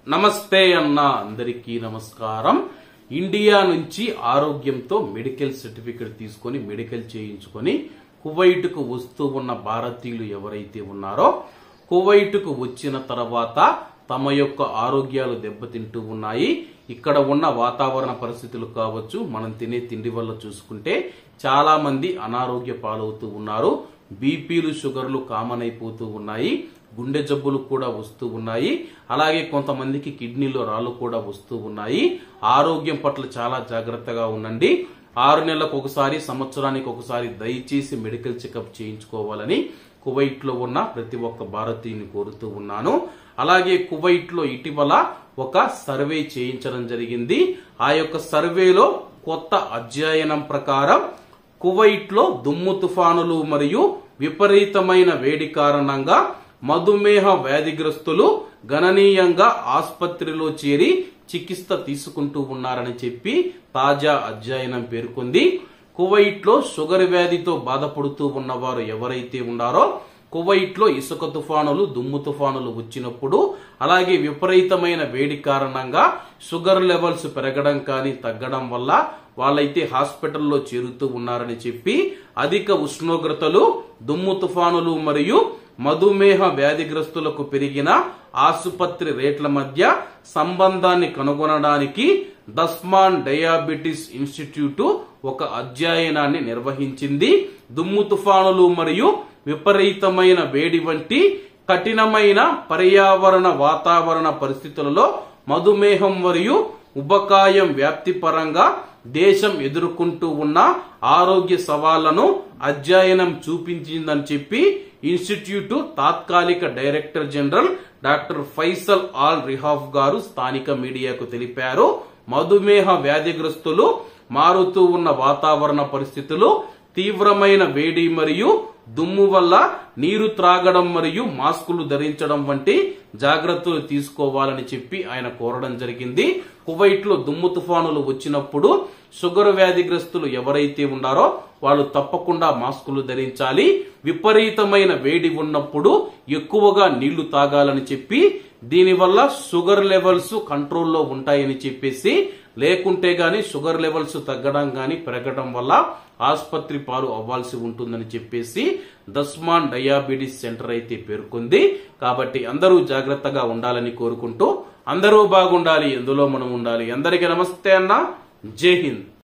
నమస్తే అన్న అందరికీ నమస్కారం. ఇండియా నుంచి ఆరోగ్యంతో మెడికల్ సర్టిఫికెట్ తీసుకొని మెడికల్ చేయించుకొని కువైట్ కు వస్తూ ఉన్న భారతీయులు ఎవరైతే ఉన్నారో కువైట్ కు వచ్చిన తర్వాత తమ యొక్క ఆరోగ్యాలు దెబ్బతింటూ ఉన్నాయి. ఇక్కడ ఉన్న వాతావరణ పరిస్థితులు కావచ్చు, మనం తినే తిండి వల్ల చూసుకుంటే చాలా మంది అనారోగ్య పాలవుతూ ఉన్నారు. బీపీలు షుగర్లు కామన్ అయిపోతూ ఉన్నాయి. గుండె జబ్బులు కూడా వస్తూ ఉన్నాయి. అలాగే కొంతమందికి కిడ్నీలో రాళ్లు కూడా వస్తూ ఉన్నాయి. ఆరోగ్యం పట్ల చాలా జాగ్రత్తగా ఉండండి. 6 నెలలకు ఒకసారి, సంవత్సరానికి ఒకసారి దయచేసి మెడికల్ చెకప్ చేయించుకోవాలని కువైట్ లో ఉన్న ప్రతి ఒక్క భారతీయుని కోరుతూ ఉన్నాను. అలాగే కువైట్ లో ఇటీవల ఒక సర్వే చేయించడం జరిగింది. ఆ యొక్క సర్వేలో కొత్త అధ్యయనం ప్రకారం కువైట్ లో దుమ్ము తుఫానులు మరియు విపరీతమైన వేడి కారణంగా మధుమేహ వ్యాధిగ్రస్తులు గణనీయంగా ఆసుపత్రిలో చేరి చికిత్స తీసుకుంటూ ఉన్నారని చెప్పి తాజా అధ్యయనం పేర్కొంది. కువైట్ లో షుగర్ వ్యాధితో బాధపడుతూ ఉన్నవారు ఎవరైతే ఉన్నారో కువైట్ లో ఇసుక తుఫానులు, దుమ్ము తుఫానులు వచ్చినప్పుడు, అలాగే విపరీతమైన వేడి కారణంగా షుగర్ లెవెల్స్ పెరగడం కానీ తగ్గడం వల్ల వాళ్ళైతే హాస్పిటల్లో చేరుతూ ఉన్నారని చెప్పి అధిక ఉష్ణోగ్రతలు, దుమ్ము తుఫానులు మరియు మధుమేహ వ్యాధిగ్రస్తులకు పెరిగిన ఆసుపత్రి రేట్ల మధ్య సంబంధాన్ని కనుగొనడానికి దస్మాన్ డయాబెటిస్ ఇన్స్టిట్యూట్ ఒక అధ్యయనాన్ని నిర్వహించింది. దుమ్ము తుఫానులు మరియు విపరీతమైన వేడి వంటి కఠినమైన పర్యావరణ వాతావరణ పరిస్థితులలో మధుమేహం మరియు ఉబకాయం వ్యాప్తి పరంగా దేశం ఎదుర్కొంటూ ఉన్న ఆరోగ్య సవాళ్లను అధ్యయనం చూపించిందని చెప్పి ఇన్స్టిట్యూట్ తాత్కాలిక director general doctor Faisal Al రిహాఫ్ గారు స్థానిక మీడియాకు తెలిపారు. మధుమేహ వ్యాధిగ్రస్తులు, మారుతూ ఉన్న వాతావరణ పరిస్థితులు, తీవ్రమైన వేడి మరియు దుమ్ము వల్ల నీరు త్రాగడం మరియు మాస్కులు ధరించడం వంటి జాగ్రత్తలు తీసుకోవాలని చెప్పి ఆయన కోరడం జరిగింది. కువైట్ లో దుమ్ము తుఫానులు వచ్చినప్పుడు షుగర్ వ్యాధిగ్రస్తులు ఎవరైతే ఉన్నారో వాళ్ళు తప్పకుండా మాస్కులు ధరించాలి. విపరీతమైన వేడి ఉన్నప్పుడు ఎక్కువగా నీళ్లు తాగాలని చెప్పి, దీనివల్ల షుగర్ లెవెల్స్ కంట్రోల్లో ఉంటాయని చెప్పేసి, లేకుంటే గాని షుగర్ లెవెల్స్ తగ్గడం గాని పెరగడం వల్ల ఆసుపత్రి పాలు అవ్వాల్సి ఉంటుందని చెప్పేసి దస్మాన్ డయాబెటిస్ సెంటర్ అయితే పేర్కొంది. కాబట్టి అందరూ జాగ్రత్తగా ఉండాలని కోరుకుంటూ అందరూ బాగుండాలి, ఎందులో మనం ఉండాలి. అందరికీ నమస్తే అన్న, జై హింద్.